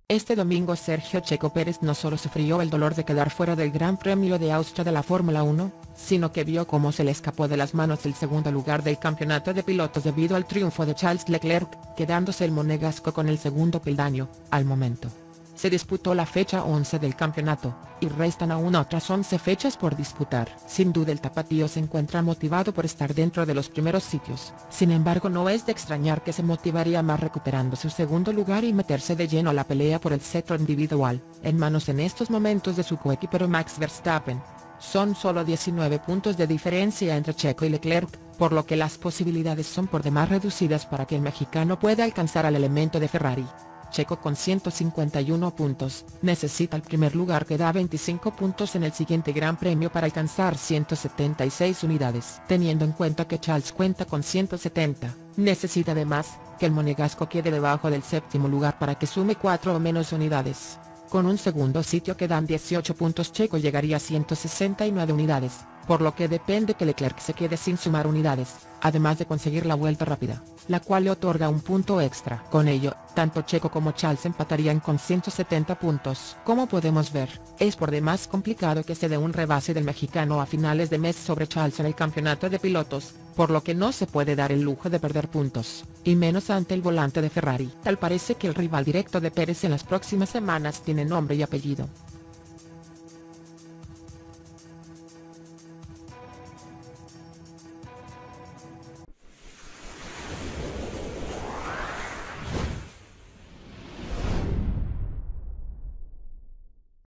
Este domingo Sergio Checo Pérez no solo sufrió el dolor de quedar fuera del Gran Premio de Austria de la Fórmula 1, sino que vio cómo se le escapó de las manos el segundo lugar del campeonato de pilotos debido al triunfo de Charles Leclerc, quedándose el monegasco con el segundo peldaño, al momento. Se disputó la fecha 11 del campeonato, y restan aún otras 11 fechas por disputar. Sin duda el tapatío se encuentra motivado por estar dentro de los primeros sitios, sin embargo no es de extrañar que se motivaría más recuperando su segundo lugar y meterse de lleno a la pelea por el cetro individual, en manos en estos momentos de su coequipero Max Verstappen. Son solo 19 puntos de diferencia entre Checo y Leclerc, por lo que las posibilidades son por demás reducidas para que el mexicano pueda alcanzar al elemento de Ferrari. Checo con 151 puntos, necesita el primer lugar que da 25 puntos en el siguiente Gran Premio para alcanzar 176 unidades. Teniendo en cuenta que Charles cuenta con 170, necesita además, que el monegasco quede debajo del séptimo lugar para que sume 4 o menos unidades. Con un segundo sitio que dan 18 puntos Checo llegaría a 169 unidades, por lo que depende que Leclerc se quede sin sumar unidades, además de conseguir la vuelta rápida, la cual le otorga un punto extra. Con ello, tanto Checo como Charles empatarían con 170 puntos. Como podemos ver, es por demás complicado que se dé un rebase del mexicano a finales de mes sobre Charles en el campeonato de pilotos, por lo que no se puede dar el lujo de perder puntos, y menos ante el volante de Ferrari. Tal parece que el rival directo de Pérez en las próximas semanas tiene nombre y apellido.